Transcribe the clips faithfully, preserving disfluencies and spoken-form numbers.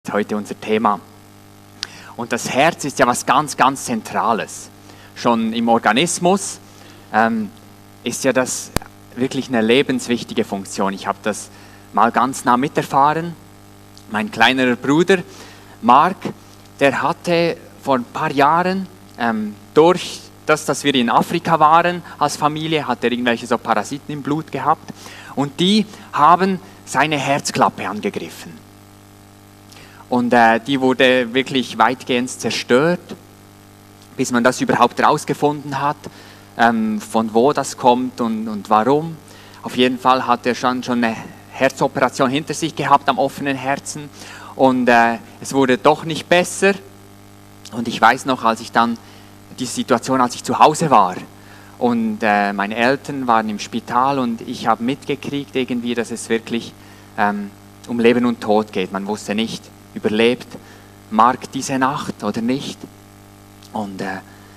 Heute unser Thema. Und das Herz ist ja was ganz, ganz Zentrales. Schon im Organismus ähm, ist ja das wirklich eine lebenswichtige Funktion. Ich habe das mal ganz nah miterfahren. Mein kleinerer Bruder Mark, der hatte vor ein paar Jahren, ähm, durch das, dass wir in Afrika waren als Familie, hat er irgendwelche so Parasiten im Blut gehabt. Und die haben seine Herzklappe angegriffen. Und äh, die wurde wirklich weitgehend zerstört, bis man das überhaupt herausgefunden hat, ähm, von wo das kommt und, und warum. Auf jeden Fall hat er schon, schon eine Herzoperation hinter sich gehabt am offenen Herzen. Und äh, es wurde doch nicht besser. Und ich weiß noch, als ich dann, die Situation, als ich zu Hause war und äh, meine Eltern waren im Spital und ich habe mitgekriegt irgendwie, dass es wirklich ähm, um Leben und Tod geht. Man wusste nicht, überlebt Mark diese Nacht oder nicht. Und äh,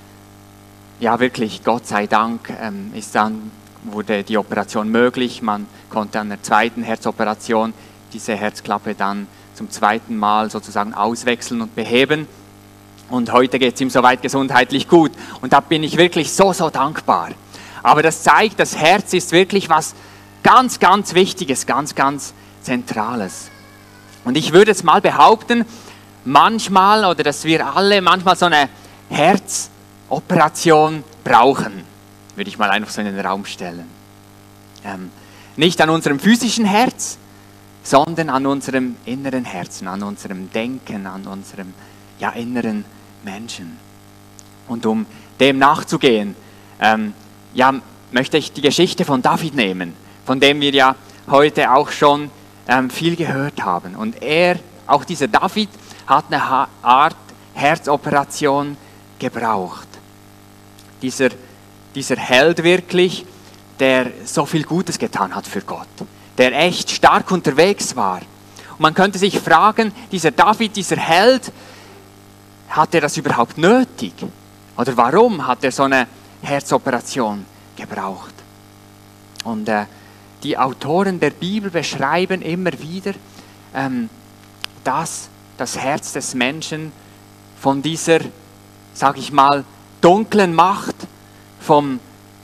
ja, wirklich, Gott sei Dank, ähm, ist dann, wurde die Operation möglich. Man konnte an der zweiten Herzoperation diese Herzklappe dann zum zweiten Mal sozusagen auswechseln und beheben. Und heute geht es ihm soweit gesundheitlich gut. Und da bin ich wirklich so, so dankbar. Aber das zeigt, das Herz ist wirklich was ganz, ganz Wichtiges, ganz, ganz Zentrales. Und ich würde es mal behaupten, manchmal, oder dass wir alle manchmal so eine Herzoperation brauchen, würde ich mal einfach so in den Raum stellen. Ähm, nicht an unserem physischen Herz, sondern an unserem inneren Herzen, an unserem Denken, an unserem ja, inneren Menschen. Und um dem nachzugehen, ähm, ja, möchte ich die Geschichte von David nehmen, von dem wir ja heute auch schon ähm, viel gehört haben. Und er, auch dieser David, hat eine ha- Art Herzoperation gebraucht. Dieser, dieser Held wirklich, der so viel Gutes getan hat für Gott, der echt stark unterwegs war. Und man könnte sich fragen, dieser David, dieser Held, hat er das überhaupt nötig? Oder warum hat er so eine Herzoperation gebraucht? Und äh, die Autoren der Bibel beschreiben immer wieder, ähm, dass das Herz des Menschen von dieser, sage ich mal, dunklen Macht, vom,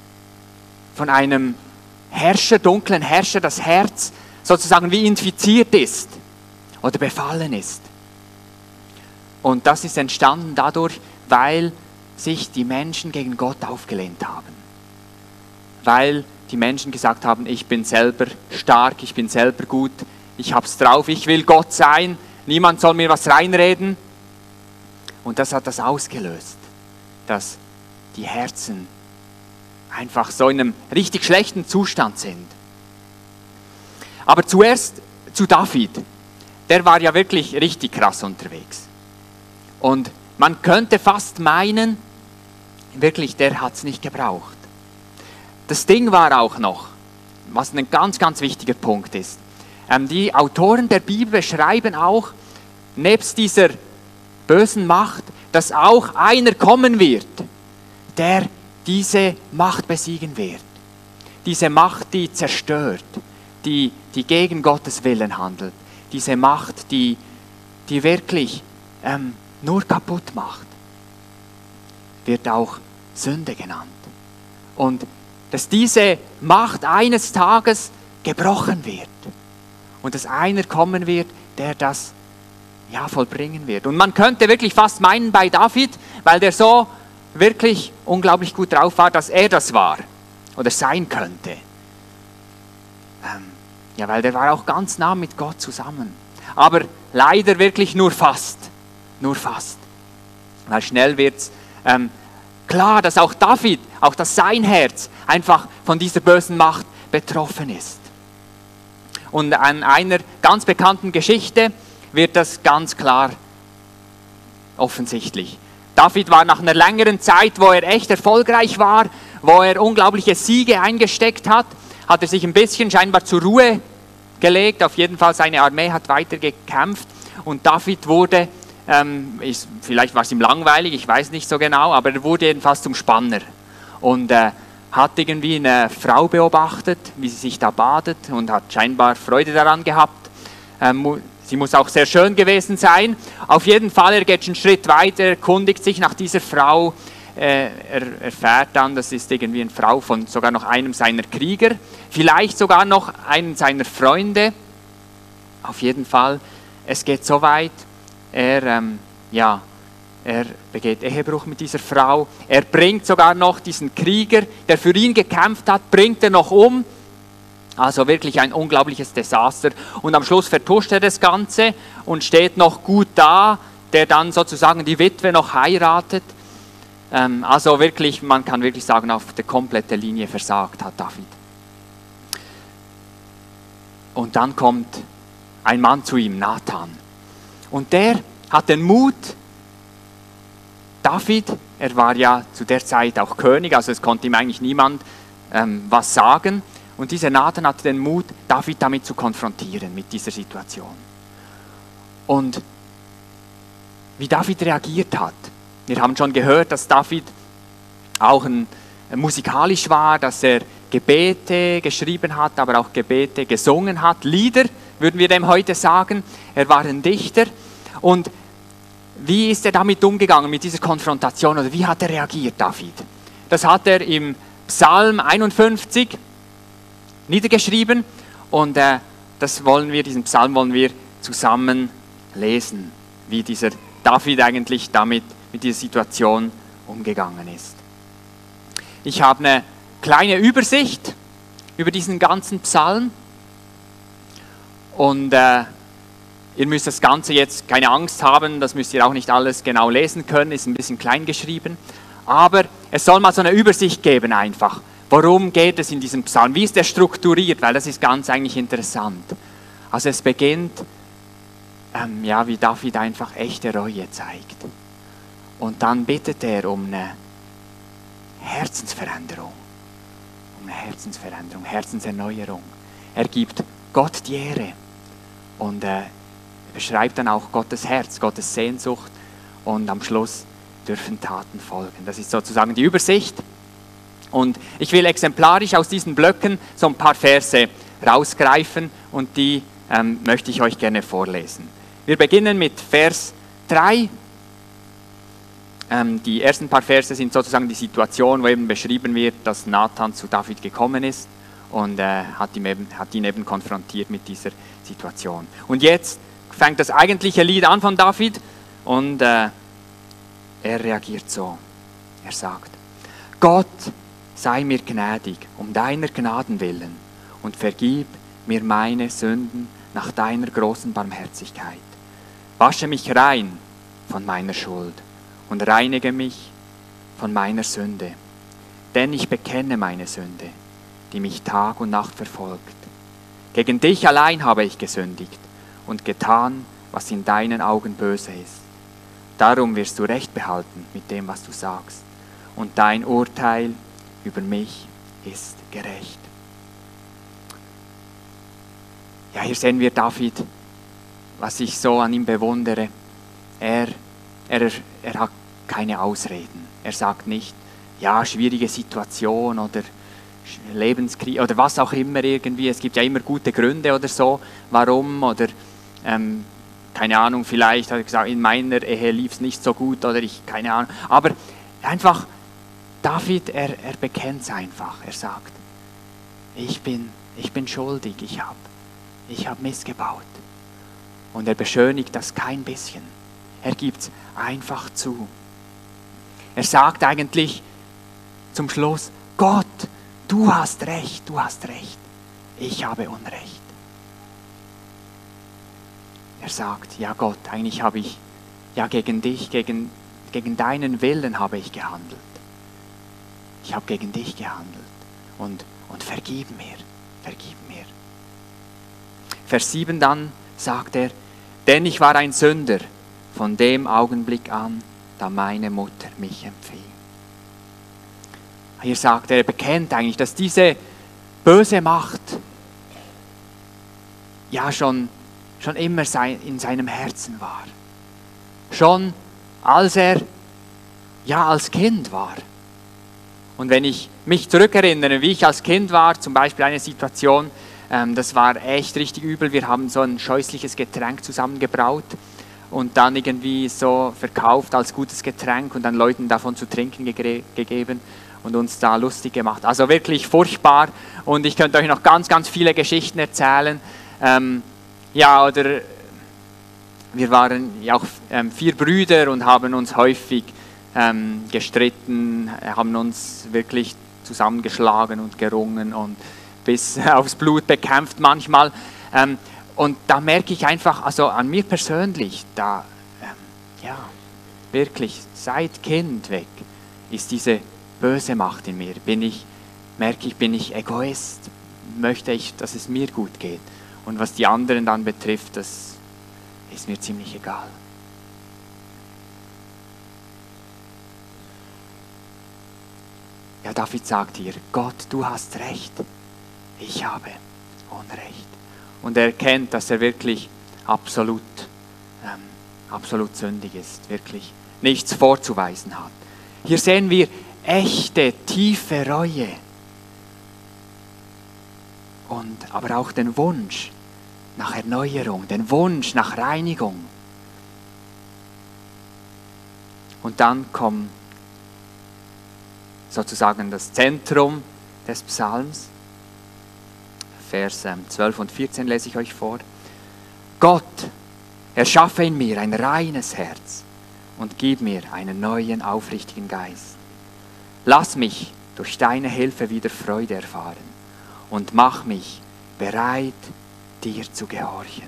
von einem Herrscher, dunklen Herrscher, das Herz sozusagen wie infiziert ist oder befallen ist. Und das ist entstanden dadurch, weil sich die Menschen gegen Gott aufgelehnt haben. Weil die Menschen gesagt haben, ich bin selber stark, ich bin selber gut, ich hab's drauf, ich will Gott sein, niemand soll mir was reinreden. Und das hat das ausgelöst, dass die Herzen einfach so in einem richtig schlechten Zustand sind. Aber zuerst zu David. Der war ja wirklich richtig krass unterwegs. Und man könnte fast meinen, wirklich, der hat es nicht gebraucht. Das Ding war auch noch, was ein ganz, ganz wichtiger Punkt ist. Ähm, die Autoren der Bibel beschreiben auch, nebst dieser bösen Macht, dass auch einer kommen wird, der diese Macht besiegen wird. Diese Macht, die zerstört, die, die gegen Gottes Willen handelt. Diese Macht, die, die wirklich ähm, nur kaputt macht, wird auch Sünde genannt. Und dass diese Macht eines Tages gebrochen wird und dass einer kommen wird, der das ja vollbringen wird. Und man könnte wirklich fast meinen bei David, weil der so wirklich unglaublich gut drauf war, dass er das war oder sein könnte. Ähm, ja, weil der war auch ganz nah mit Gott zusammen. Aber leider wirklich nur fast. Nur fast. Weil schnell wird es ähm, klar, dass auch David, auch dass sein Herz einfach von dieser bösen Macht betroffen ist. Und an einer ganz bekannten Geschichte wird das ganz klar offensichtlich. David war nach einer längeren Zeit, wo er echt erfolgreich war, wo er unglaubliche Siege eingesteckt hat, hat er sich ein bisschen scheinbar zur Ruhe gelegt. Auf jeden Fall, seine Armee hat weiter gekämpft und David wurde, ähm, ist, vielleicht war es ihm langweilig, ich weiß nicht so genau, aber er wurde jedenfalls zum Spanner und äh, hat irgendwie eine Frau beobachtet, wie sie sich da badet und hat scheinbar Freude daran gehabt, ähm, Sie muss auch sehr schön gewesen sein. Auf jeden Fall, er geht einen Schritt weiter, erkundigt sich nach dieser Frau. Äh, er erfährt dann, das ist irgendwie eine Frau von sogar noch einem seiner Krieger, vielleicht sogar noch einen seiner Freunde. Auf jeden Fall, es geht so weit, er, ähm, ja, er begeht Ehebruch mit dieser Frau. Er bringt sogar noch diesen Krieger, der für ihn gekämpft hat, bringt er noch um. Also wirklich ein unglaubliches Desaster. Und am Schluss vertuscht er das Ganze und steht noch gut da, der dann sozusagen die Witwe noch heiratet. Ähm, also wirklich, man kann wirklich sagen, auf der kompletten Linie versagt hat David. Und dann kommt ein Mann zu ihm, Nathan. Und der hat den Mut, David, er war ja zu der Zeit auch König, also es konnte ihm eigentlich niemand ähm, was sagen. Und dieser Nathan hatte den Mut, David damit zu konfrontieren, mit dieser Situation. Und wie David reagiert hat, wir haben schon gehört, dass David auch ein, ein musikalisch war, dass er Gebete geschrieben hat, aber auch Gebete gesungen hat, Lieder, würden wir dem heute sagen. Er war ein Dichter. Und wie ist er damit umgegangen, mit dieser Konfrontation, oder wie hat er reagiert, David? Das hat er im Psalm einundfünfzig niedergeschrieben und äh, das wollen wir, diesen Psalm wollen wir zusammen lesen, wie dieser David eigentlich damit, mit dieser Situation umgegangen ist. Ich habe eine kleine Übersicht über diesen ganzen Psalm und äh, ihr müsst das Ganze jetzt, keine Angst haben, das müsst ihr auch nicht alles genau lesen können, ist ein bisschen klein geschrieben, aber es soll mal so eine Übersicht geben einfach. Worum geht es in diesem Psalm? Wie ist er strukturiert? Weil das ist ganz eigentlich interessant. Also es beginnt, ähm, ja, wie David einfach echte Reue zeigt. Und dann bittet er um eine Herzensveränderung. Um eine Herzensveränderung, Herzenserneuerung. Er gibt Gott die Ehre. Und äh, er beschreibt dann auch Gottes Herz, Gottes Sehnsucht. Und am Schluss dürfen Taten folgen. Das ist sozusagen die Übersicht. Und ich will exemplarisch aus diesen Blöcken so ein paar Verse rausgreifen und die ähm, möchte ich euch gerne vorlesen. Wir beginnen mit Vers drei. Ähm, die ersten paar Verse sind sozusagen die Situation, wo eben beschrieben wird, dass Nathan zu David gekommen ist und äh, hat, ihn eben, hat ihn eben konfrontiert mit dieser Situation. Und jetzt fängt das eigentliche Lied an von David und äh, er reagiert so. Er sagt, Gott, sei mir gnädig, um deiner Gnaden willen, und vergib mir meine Sünden nach deiner großen Barmherzigkeit. Wasche mich rein von meiner Schuld und reinige mich von meiner Sünde. Denn ich bekenne meine Sünde, die mich Tag und Nacht verfolgt. Gegen dich allein habe ich gesündigt und getan, was in deinen Augen böse ist. Darum wirst du Recht behalten mit dem, was du sagst, und dein Urteil über mich ist gerecht. Ja, hier sehen wir David, was ich so an ihm bewundere. Er, er, er hat keine Ausreden. Er sagt nicht, ja, schwierige Situation oder Lebenskrise oder was auch immer irgendwie. Es gibt ja immer gute Gründe oder so, warum oder ähm, keine Ahnung, vielleicht hat er gesagt, in meiner Ehe lief es nicht so gut oder ich, keine Ahnung. Aber einfach, David, er, er bekennt es einfach. Er sagt, ich bin, ich bin schuldig, ich habe ich hab missgebaut. Und er beschönigt das kein bisschen. Er gibt es einfach zu. Er sagt eigentlich zum Schluss, Gott, du hast recht, du hast recht. Ich habe Unrecht. Er sagt, ja Gott, eigentlich habe ich, ja gegen dich, gegen, gegen deinen Willen habe ich gehandelt. Ich habe gegen dich gehandelt und, und vergib mir, vergib mir. Vers sieben dann sagt er, denn ich war ein Sünder von dem Augenblick an, da meine Mutter mich empfing. Hier sagt er, er bekennt eigentlich, dass diese böse Macht ja schon, schon immer sein, in seinem Herzen war. Schon als er ja als Kind war. Und wenn ich mich zurückerinnere, wie ich als Kind war, zum Beispiel eine Situation, Ähm, das war echt richtig übel. Wir haben so ein scheußliches Getränk zusammengebraut und dann irgendwie so verkauft als gutes Getränk und dann Leuten davon zu trinken ge gegeben und uns da lustig gemacht. Also wirklich furchtbar und ich könnte euch noch ganz, ganz viele Geschichten erzählen. Ähm, ja, oder wir waren ja auch ähm, vier Brüder und haben uns häufig ähm, gestritten, haben uns wirklich zusammengeschlagen und gerungen und bis aufs Blut bekämpft manchmal. Ähm, und da merke ich einfach, also an mir persönlich, da, ähm, ja, wirklich, seit Kind weg ist diese böse Macht in mir. Bin ich, merke ich, bin ich Egoist, möchte ich, dass es mir gut geht. Und was die anderen dann betrifft, das ist mir ziemlich egal. Ja, David sagt hier, Gott, du hast Recht, ich habe Unrecht. Und er erkennt, dass er wirklich absolut, ähm, absolut sündig ist, wirklich nichts vorzuweisen hat. Hier sehen wir echte, tiefe Reue und aber auch den Wunsch nach Erneuerung, den Wunsch nach Reinigung. Und dann kommt sozusagen das Zentrum des Psalms. Vers zwölf und vierzehn lese ich euch vor. Gott, erschaffe in mir ein reines Herz und gib mir einen neuen, aufrichtigen Geist. Lass mich durch deine Hilfe wieder Freude erfahren und mach mich bereit, dir zu gehorchen.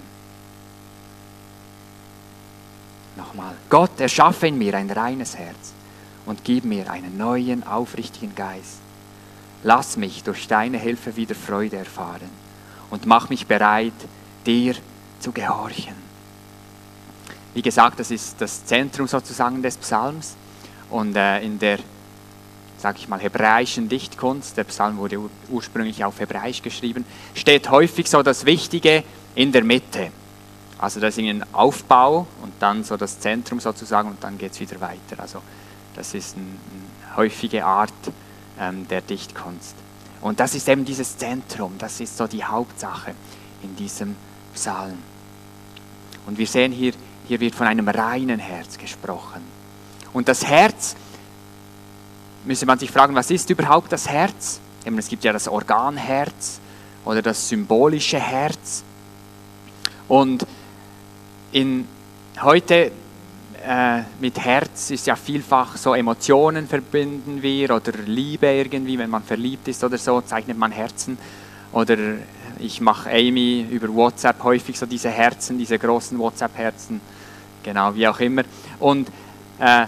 Nochmal. Gott, erschaffe in mir ein reines Herz und gib mir einen neuen, aufrichtigen Geist. Lass mich durch deine Hilfe wieder Freude erfahren und mach mich bereit, dir zu gehorchen. Wie gesagt, das ist das Zentrum sozusagen des Psalms und äh, in der, sage ich mal, hebräischen Dichtkunst, der Psalm wurde ur ursprünglich auf Hebräisch geschrieben, steht häufig so das Wichtige in der Mitte. Also das ist ein Aufbau und dann so das Zentrum sozusagen und dann geht es wieder weiter. Also das ist eine ein häufige Art ähm, der Dichtkunst. Und das ist eben dieses Zentrum, das ist so die Hauptsache in diesem Psalm. Und wir sehen hier, hier wird von einem reinen Herz gesprochen. Und das Herz, müsste man sich fragen, was ist überhaupt das Herz? Eben, es gibt ja das Organherz oder das symbolische Herz. Und in, heute äh, mit Herz ist ja vielfach so Emotionen verbinden wir oder Liebe irgendwie, wenn man verliebt ist oder so, zeichnet man Herzen. Oder ich mache Amy über WhatsApp häufig so diese Herzen, diese großen WhatsApp-Herzen, genau, wie auch immer. Und äh,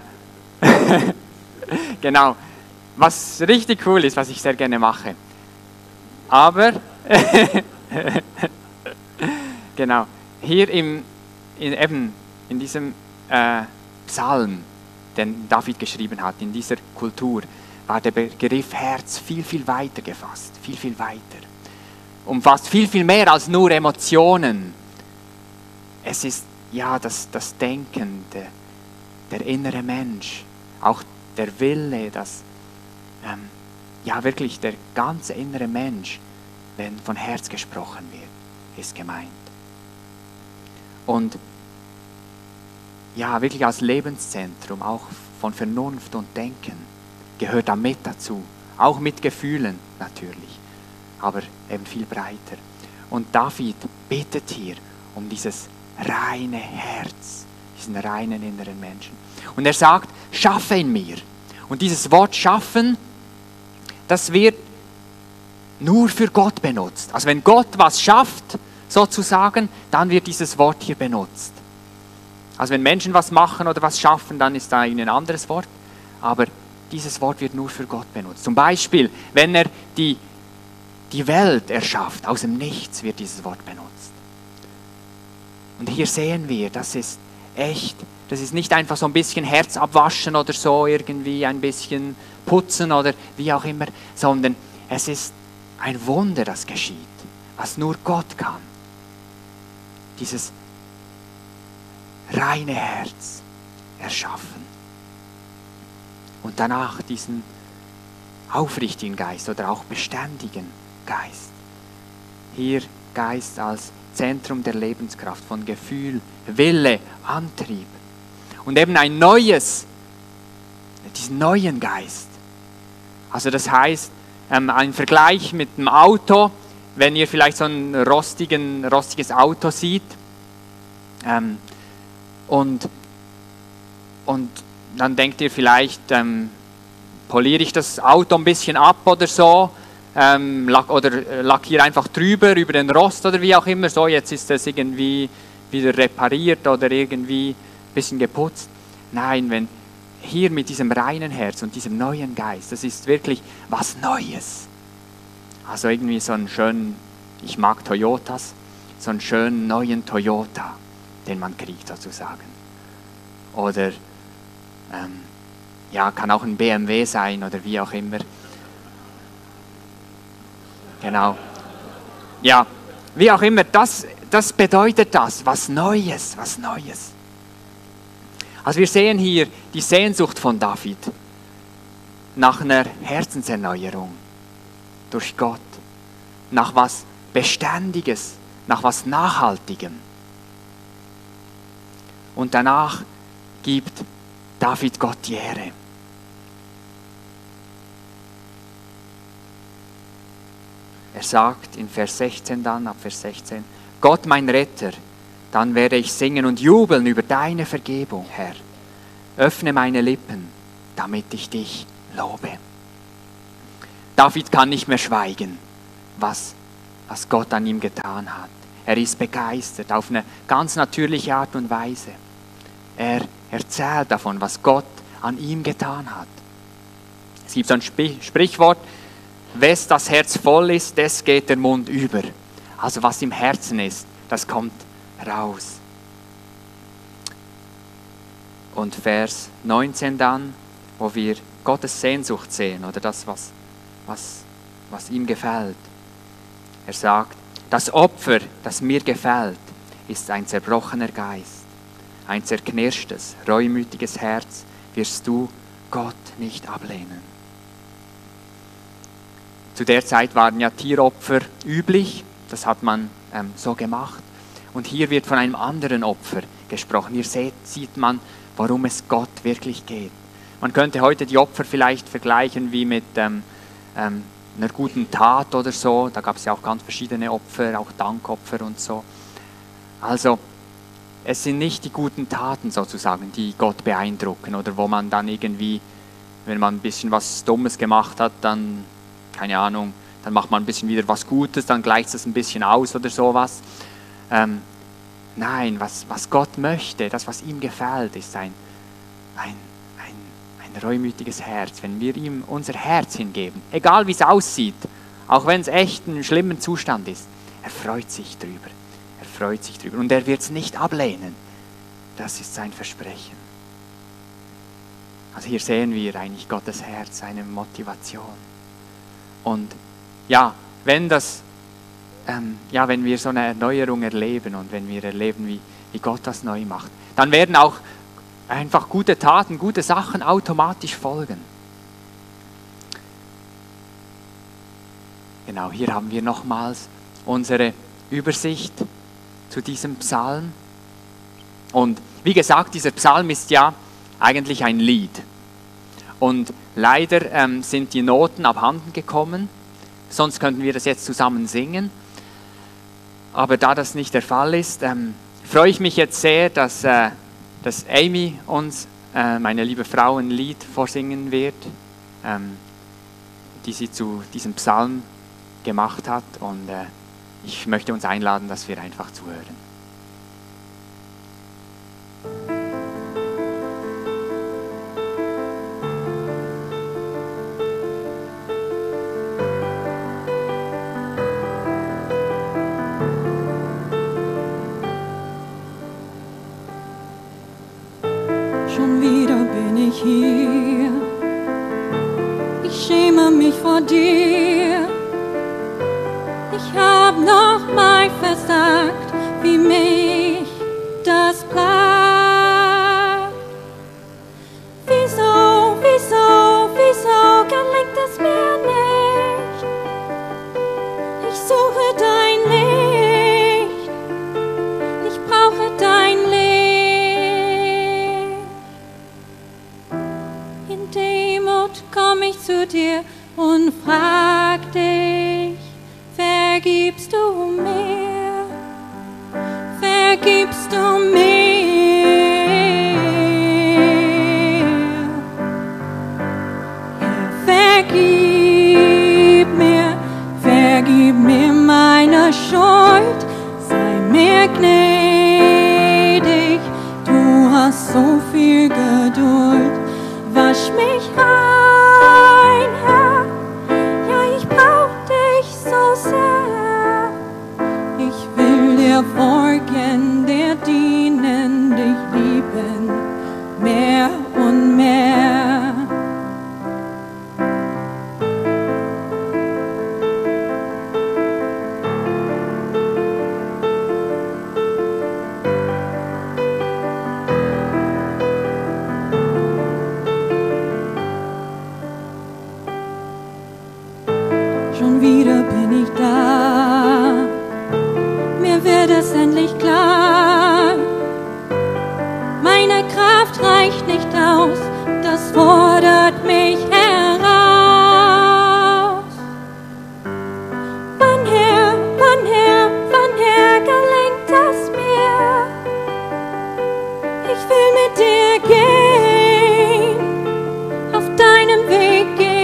genau, was richtig cool ist, was ich sehr gerne mache. Aber, genau, hier im, in, eben in diesem äh, Psalm, den David geschrieben hat, in dieser Kultur, war der Begriff Herz viel, viel weiter gefasst, viel, viel weiter. Umfasst viel, viel mehr als nur Emotionen. Es ist ja das, das Denken, der, der innere Mensch, auch der Wille, das, ähm, ja wirklich der ganze innere Mensch, wenn von Herz gesprochen wird, ist gemeint. Und ja, wirklich als Lebenszentrum, auch von Vernunft und Denken, gehört da mit dazu. Auch mit Gefühlen natürlich, aber eben viel breiter. Und David betet hier um dieses reine Herz, diesen reinen inneren Menschen. Und er sagt, schaffe in mir. Und dieses Wort schaffen, das wird nur für Gott benutzt. Also wenn Gott was schafft, sozusagen, dann wird dieses Wort hier benutzt. Also wenn Menschen was machen oder was schaffen, dann ist da ein anderes Wort. Aber dieses Wort wird nur für Gott benutzt. Zum Beispiel, wenn er die, die Welt erschafft, aus dem Nichts wird dieses Wort benutzt. Und hier sehen wir, das ist echt, das ist nicht einfach so ein bisschen Herz abwaschen oder so, irgendwie ein bisschen putzen oder wie auch immer, sondern es ist ein Wunder, das geschieht, was nur Gott kann. Dieses reine Herz erschaffen. Und danach diesen aufrichtigen Geist oder auch beständigen Geist. hier Geist als Zentrum der Lebenskraft, von Gefühl, Wille, Antrieb. Und eben ein neues, diesen neuen Geist. Also das heißt, ähm, ein Vergleich mit dem Auto, wenn ihr vielleicht so ein rostigen, rostiges Auto seht, ähm, und, und dann denkt ihr vielleicht, ähm, poliere ich das Auto ein bisschen ab oder so, ähm, lack, oder lackiere einfach drüber, über den Rost oder wie auch immer, so jetzt ist das irgendwie wieder repariert oder irgendwie ein bisschen geputzt. Nein, wenn hier mit diesem reinen Herz und diesem neuen Geist, das ist wirklich was Neues. Also irgendwie so einen schönen, ich mag Toyotas, so einen schönen neuen Toyota, den man kriegt sozusagen. Oder ähm, ja, kann auch ein B M W sein oder wie auch immer. Genau. Ja, wie auch immer, das, das bedeutet das, was Neues, was Neues. Also wir sehen hier die Sehnsucht von David nach einer Herzenserneuerung durch Gott, nach was Beständiges, nach was Nachhaltigem. Und danach gibt David Gott die Ehre. Er sagt in Vers sechzehn dann, ab Vers sechzehn, Gott mein Retter, dann werde ich singen und jubeln über deine Vergebung, Herr. Öffne meine Lippen, damit ich dich lobe. David kann nicht mehr schweigen, was, was Gott an ihm getan hat. Er ist begeistert auf eine ganz natürliche Art und Weise. Er erzählt davon, was Gott an ihm getan hat. Es gibt so ein Sprichwort, wes das Herz voll ist, des geht der Mund über. Also was im Herzen ist, das kommt raus. Und Vers neunzehn dann, wo wir Gottes Sehnsucht sehen oder das, was, was, was ihm gefällt. Er sagt, das Opfer, das mir gefällt, ist ein zerbrochener Geist, ein zerknirschtes, reumütiges Herz wirst du Gott nicht ablehnen. Zu der Zeit waren ja Tieropfer üblich, das hat man ähm, so gemacht. Und hier wird von einem anderen Opfer gesprochen. Hier seht, sieht man, worum es Gott wirklich geht. Man könnte heute die Opfer vielleicht vergleichen wie mit ähm, ähm, einer guten Tat oder so. Da gab es ja auch ganz verschiedene Opfer, auch Dankopfer und so. Also es sind nicht die guten Taten sozusagen, die Gott beeindrucken oder wo man dann irgendwie, wenn man ein bisschen was Dummes gemacht hat, dann, keine Ahnung, dann macht man ein bisschen wieder was Gutes, dann gleicht es ein bisschen aus oder sowas. Ähm, nein, was, was Gott möchte, das, was ihm gefällt, ist ein, ein, ein, ein reumütiges Herz. Wenn wir ihm unser Herz hingeben, egal wie es aussieht, auch wenn es echt in einem schlimmen Zustand ist, er freut sich drüber. Er freut sich drüber. Und er wird es nicht ablehnen. Das ist sein Versprechen. Also hier sehen wir eigentlich Gottes Herz, seine Motivation. Und ja, wenn das, ähm, ja, wenn wir so eine Erneuerung erleben und wenn wir erleben, wie, wie Gott das neu macht, dann werden auch einfach gute Taten, gute Sachen automatisch folgen. Genau, hier haben wir nochmals unsere Übersicht zu diesem Psalm. Und wie gesagt, dieser Psalm ist ja eigentlich ein Lied. Und leider ähm, sind die Noten abhanden gekommen, sonst könnten wir das jetzt zusammen singen. Aber da das nicht der Fall ist, ähm, freue ich mich jetzt sehr, dass, äh, dass Amy uns, äh, meine liebe Frau, ein Lied vorsingen wird, ähm, die sie zu diesem Psalm gemacht hat. Und äh, ich möchte uns einladen, dass wir einfach zuhören. Schon wieder bin ich hier, ich schäme mich vor dir. Ich hab noch mal versagt, wie mich das plagt. Wieso, wieso, wieso gelingt es mir nicht? Ich suche dein Demut komm ich zu dir und frag dich, vergibst du mir? Vergibst du mir? Herr, vergib mir, vergib mir meine Schuld, sei mir gnädig, du hast so viel Geduld, wasch mich rein, Herr, ja, ich brauch dich so sehr. Ich will dir folgen, dir dienen, dich lieben, mehr und mehr. Schon wieder bin ich da, mir wird es endlich klar. Meine Kraft reicht nicht aus, das fordert mich heraus. Wann her, wann her, wann her gelingt es mir? Ich will mit dir gehen, auf deinem Weg gehen.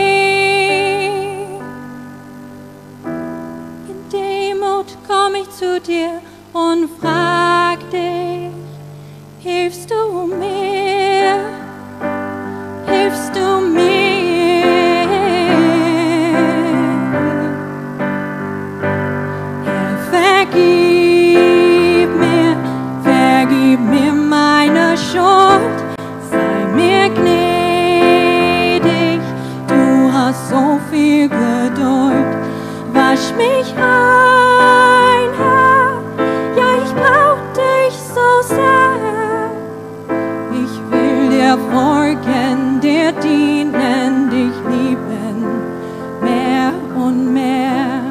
In Demut komm ich zu dir und frag dich, hilfst du mir? Hilfst du mir? Herr, vergib mir, vergib mir meine Schuld, sei mir gnädig, du hast so viel Geduld, wasch mich rein, Herr, ja, ich brauch dich so sehr. Ich will dir folgen, dir dienen, dich lieben, mehr und mehr.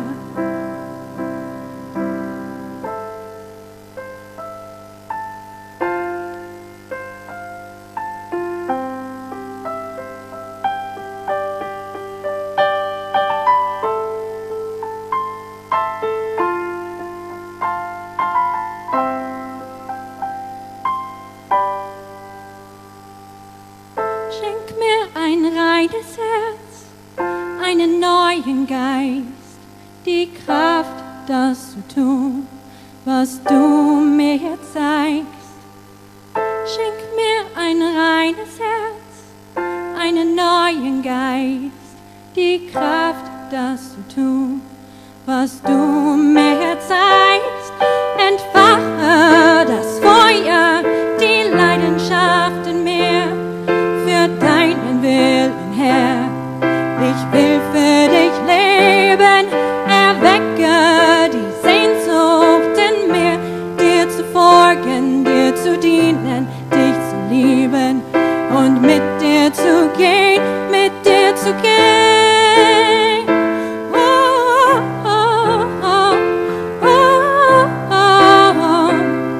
Schenk mir ein reines Herz, einen neuen Geist, die Kraft, das zu tun, was du mir jetzt zeigst. Schenk mir ein reines Herz, einen neuen Geist, die Kraft, das zu tun, was du mir jetzt zeigst. Entfache das Feuer, die Leidenschaft in mir, für deinen Willen, Herr. Ich will für dich leben, erwecke die Sehnsucht in mir, dir zu folgen, dir zu dienen, dich zu lieben und mit dir zu gehen, mit dir zu gehen. Oh, oh, oh, oh, oh, oh.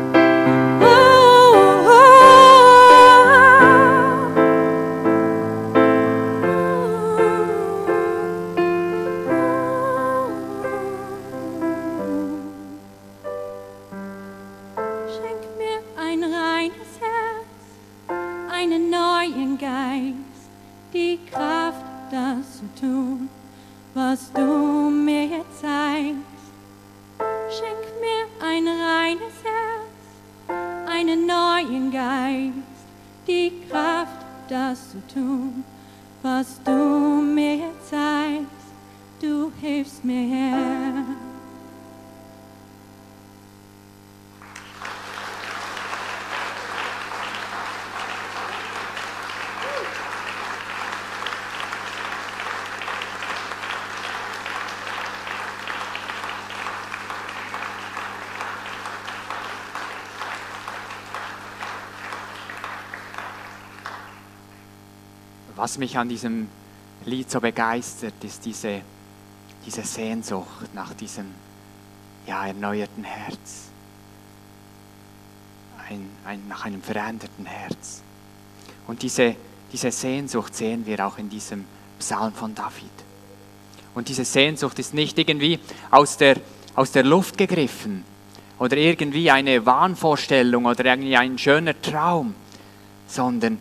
Schenk mir ein reines Herz, einen neuen Geist, die Kraft, das zu tun, was du mir jetzt zeigst. Schenk mir ein reines Herz, einen neuen Geist, die Kraft, das zu tun, was du mir jetzt zeigst. Du hilfst mir, Herr. Was mich an diesem Lied so begeistert, ist diese, diese Sehnsucht nach diesem ja, erneuerten Herz, ein, ein, nach einem veränderten Herz. Und diese, Diese Sehnsucht sehen wir auch in diesem Psalm von David. Und diese Sehnsucht ist nicht irgendwie aus der, aus der Luft gegriffen oder irgendwie eine Wahnvorstellung oder irgendwie ein schöner Traum, sondern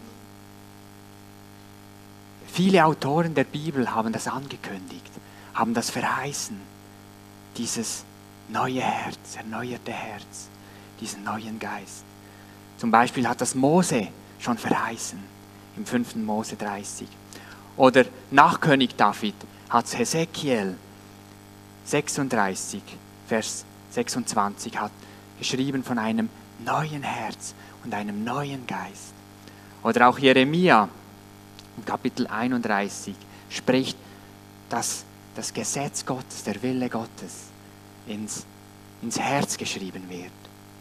viele Autoren der Bibel haben das angekündigt, haben das verheißen, dieses neue Herz, erneuerte Herz, diesen neuen Geist. Zum Beispiel hat das Mose schon verheißen, im fünften Mose dreißig. Oder nach König David hat es Hesekiel sechsunddreißig, Vers sechsundzwanzig, hat geschrieben von einem neuen Herz und einem neuen Geist. Oder auch Jeremia, im Kapitel einunddreißig, spricht, dass das Gesetz Gottes, der Wille Gottes, ins, ins Herz geschrieben wird.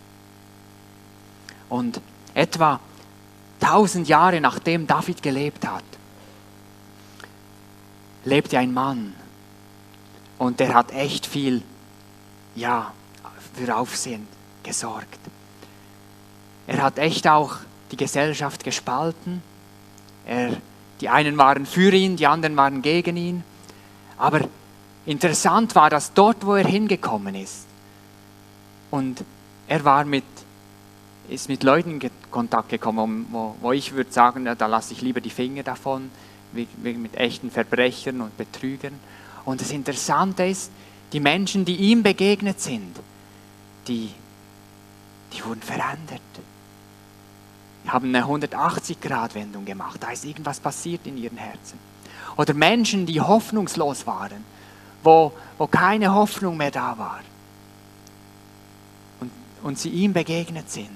Und etwa tausend Jahre nachdem David gelebt hat, lebte ein Mann und der hat echt viel, ja, für Aufsehen gesorgt. Er hat echt auch die Gesellschaft gespalten. Er, die einen waren für ihn, die anderen waren gegen ihn. Aber interessant war, dass dort, wo er hingekommen ist, und er war mit, ist mit Leuten in Kontakt gekommen, wo, wo ich würde sagen, ja, da lasse ich lieber die Finger davon, wie, wie mit echten Verbrechern und Betrügern. Und das Interessante ist, die Menschen, die ihm begegnet sind, die, die wurden verändert. Die haben eine hundertachtzig-Grad-Wendung gemacht. Da ist irgendwas passiert in ihren Herzen. Oder Menschen, die hoffnungslos waren, wo, wo keine Hoffnung mehr da war. Und, und sie ihm begegnet sind.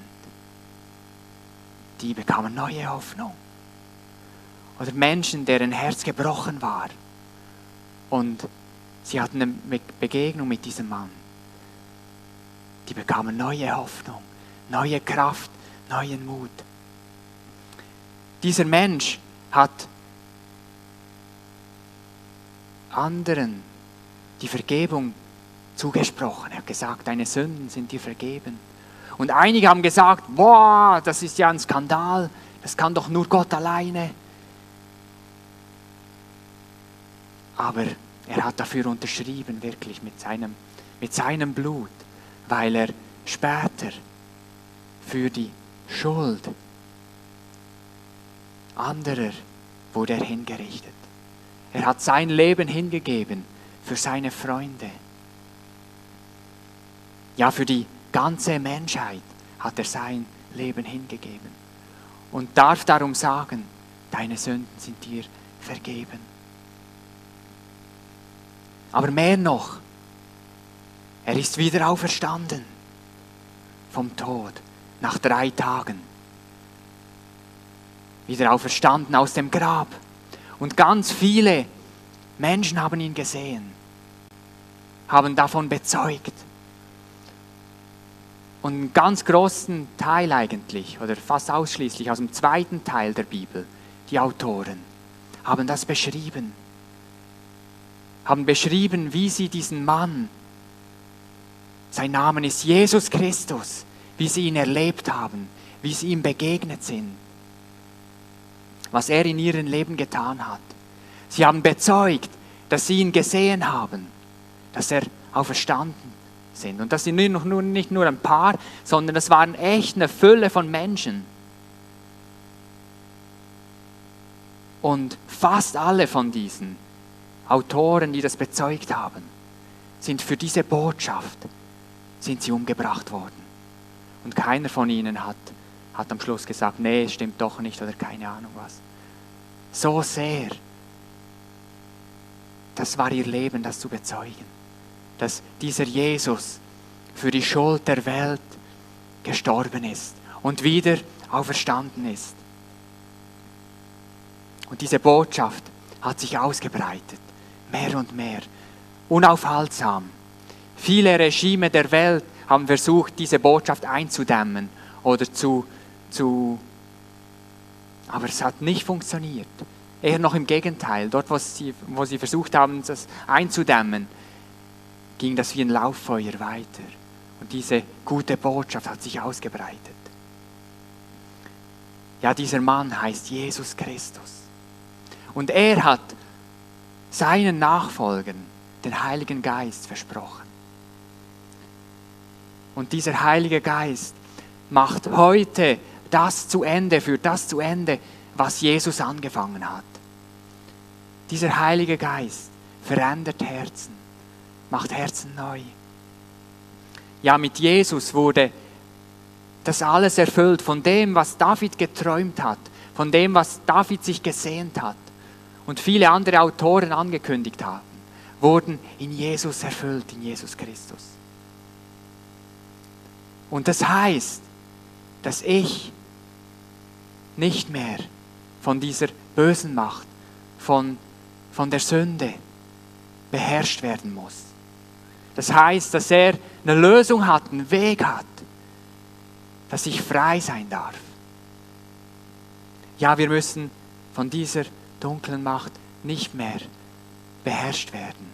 Die bekamen neue Hoffnung. Oder Menschen, deren Herz gebrochen war. Und sie hatten eine Begegnung mit diesem Mann. Die bekamen neue Hoffnung, neue Kraft, neuen Mut. Dieser Mensch hat anderen die Vergebung zugesprochen. Er hat gesagt, deine Sünden sind dir vergeben. Und einige haben gesagt, boah, das ist ja ein Skandal, das kann doch nur Gott alleine. Aber er hat dafür unterschrieben, wirklich mit seinem, mit seinem Blut, weil er später für die Schuld anderer wurde er hingerichtet. Er hat sein Leben hingegeben für seine Freunde. Ja, für die ganze Menschheit hat er sein Leben hingegeben. Und darf darum sagen, deine Sünden sind dir vergeben. Aber mehr noch, er ist wieder auferstanden vom Tod nach drei Tagen. Wieder auferstanden aus dem Grab. Und ganz viele Menschen haben ihn gesehen, haben davon bezeugt. Und einen ganz großen Teil eigentlich, oder fast ausschließlich aus dem zweiten Teil der Bibel, die Autoren, haben das beschrieben. Haben beschrieben, wie sie diesen Mann, sein Name ist Jesus Christus, wie sie ihn erlebt haben, wie sie ihm begegnet sind, was er in ihrem Leben getan hat. Sie haben bezeugt, dass sie ihn gesehen haben, dass er auferstanden sind. Und das sind nicht nur, nicht nur ein paar, sondern das waren echt eine Fülle von Menschen. Und fast alle von diesen Autoren, die das bezeugt haben, sind für diese Botschaft sind sie umgebracht worden. Und keiner von ihnen hat, hat am Schluss gesagt, nee, es stimmt doch nicht oder keine Ahnung was. So sehr, das war ihr Leben, das zu bezeugen, dass dieser Jesus für die Schuld der Welt gestorben ist und wieder auferstanden ist. Und diese Botschaft hat sich ausgebreitet, mehr und mehr, unaufhaltsam. Viele Regime der Welt haben versucht, diese Botschaft einzudämmen oder zu, zu aber es hat nicht funktioniert. Eher noch im Gegenteil. Dort, wo sie, wo sie versucht haben, das einzudämmen, ging das wie ein Lauffeuer weiter. Und diese gute Botschaft hat sich ausgebreitet. Ja, dieser Mann heißt Jesus Christus. Und er hat seinen Nachfolgern den Heiligen Geist versprochen. Und dieser Heilige Geist macht heute das zu Ende, führt das zu Ende, was Jesus angefangen hat. Dieser Heilige Geist verändert Herzen, macht Herzen neu. Ja, mit Jesus wurde das alles erfüllt von dem, was David geträumt hat, von dem, was David sich gesehnt hat und viele andere Autoren angekündigt haben, wurden in Jesus erfüllt, in Jesus Christus. Und das heißt, dass ich nicht mehr von dieser bösen Macht, von, von der Sünde beherrscht werden muss. Das heißt, dass er eine Lösung hat, einen Weg hat, dass ich frei sein darf. Ja, wir müssen von dieser dunklen Macht nicht mehr beherrscht werden.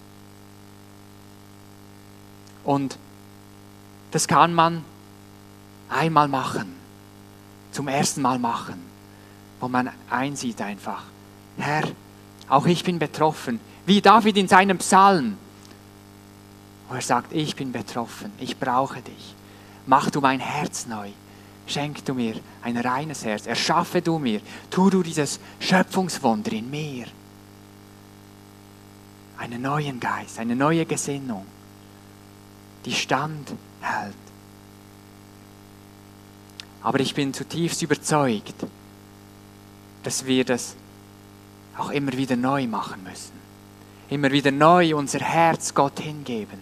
Und das kann man einmal machen, zum ersten Mal machen, wo man einsieht einfach, Herr, auch ich bin betroffen, wie David in seinem Psalm, wo er sagt, ich bin betroffen, ich brauche dich. Mach du mein Herz neu, schenk du mir ein reines Herz, erschaffe du mir, tu du dieses Schöpfungswunder in mir. Einen neuen Geist, eine neue Gesinnung, die standhält. Aber ich bin zutiefst überzeugt, dass wir das auch immer wieder neu machen müssen. Immer wieder neu unser Herz Gott hingeben.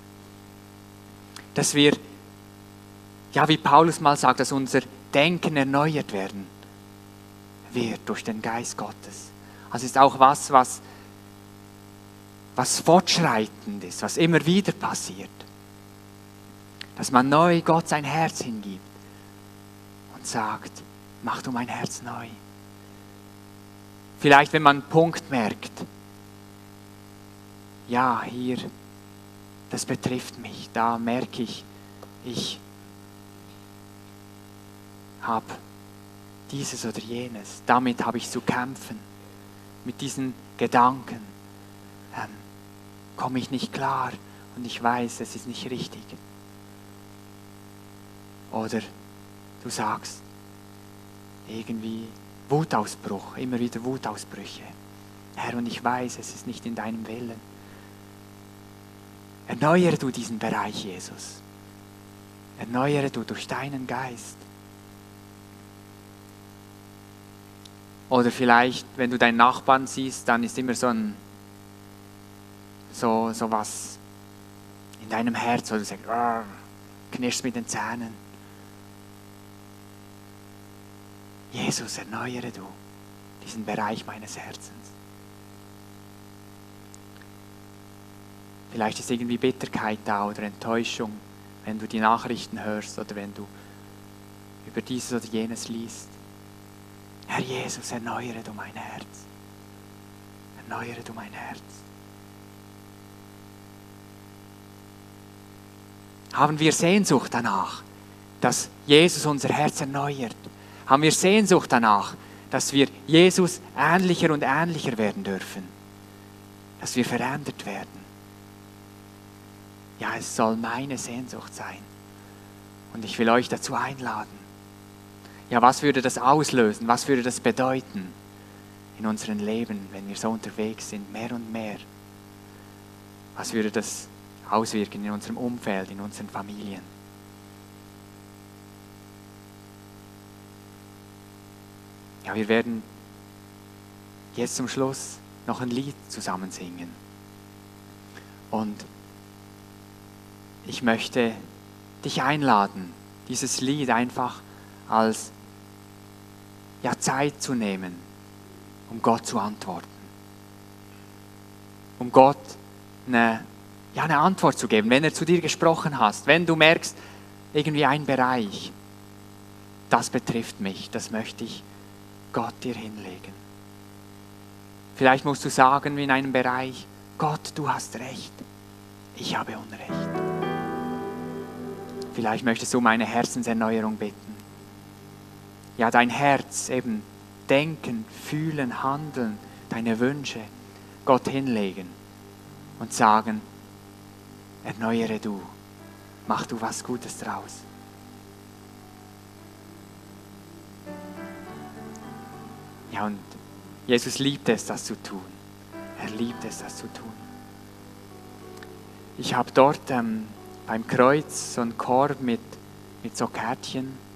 Dass wir, ja wie Paulus mal sagt, dass unser Denken erneuert werden wird durch den Geist Gottes. Also ist auch was, was, was fortschreitend ist, was immer wieder passiert. Dass man neu Gott sein Herz hingibt und sagt, mach du mein Herz neu. Vielleicht, wenn man einen Punkt merkt, ja, hier, das betrifft mich, da merke ich, ich habe dieses oder jenes, damit habe ich zu kämpfen, mit diesen Gedanken ähm, komme ich nicht klar und ich weiß, es ist nicht richtig. Oder du sagst, irgendwie Wutausbruch, immer wieder Wutausbrüche. Herr, und ich weiß, es ist nicht in deinem Willen. Erneuere du diesen Bereich, Jesus. Erneuere du durch deinen Geist. Oder vielleicht, wenn du deinen Nachbarn siehst, dann ist immer so ein so, so was in deinem Herz, wo du sagst, knirschst mit den Zähnen. Jesus, erneuere du diesen Bereich meines Herzens. Vielleicht ist irgendwie Bitterkeit da oder Enttäuschung, wenn du die Nachrichten hörst oder wenn du über dieses oder jenes liest. Herr Jesus, erneuere du mein Herz. Erneuere du mein Herz. Haben wir Sehnsucht danach, dass Jesus unser Herz erneuert? Haben wir Sehnsucht danach, dass wir Jesus ähnlicher und ähnlicher werden dürfen? Dass wir verändert werden? Ja, es soll meine Sehnsucht sein. Und ich will euch dazu einladen. Ja, was würde das auslösen? Was würde das bedeuten in unserem Leben, wenn wir so unterwegs sind, mehr und mehr? Was würde das auswirken in unserem Umfeld, in unseren Familien? Ja, wir werden jetzt zum Schluss noch ein Lied zusammen singen. Und ich möchte dich einladen, dieses Lied einfach als ja, Zeit zu nehmen, um Gott zu antworten. Um Gott eine, ja, eine Antwort zu geben, wenn er zu dir gesprochen hat. Wenn du merkst, irgendwie ein Bereich, das betrifft mich, das möchte ich Gott dir hinlegen. Vielleicht musst du sagen in einem Bereich, Gott, du hast recht, ich habe Unrecht. Vielleicht möchtest du um eine Herzenserneuerung bitten. ja, dein Herz eben denken, fühlen, handeln, deine Wünsche Gott hinlegen und sagen, erneuere du, mach du was Gutes draus. Ja, und Jesus liebt es, das zu tun. Er liebt es, das zu tun. Ich habe dort ähm, beim Kreuz so einen Korb mit, mit so Kärtchen.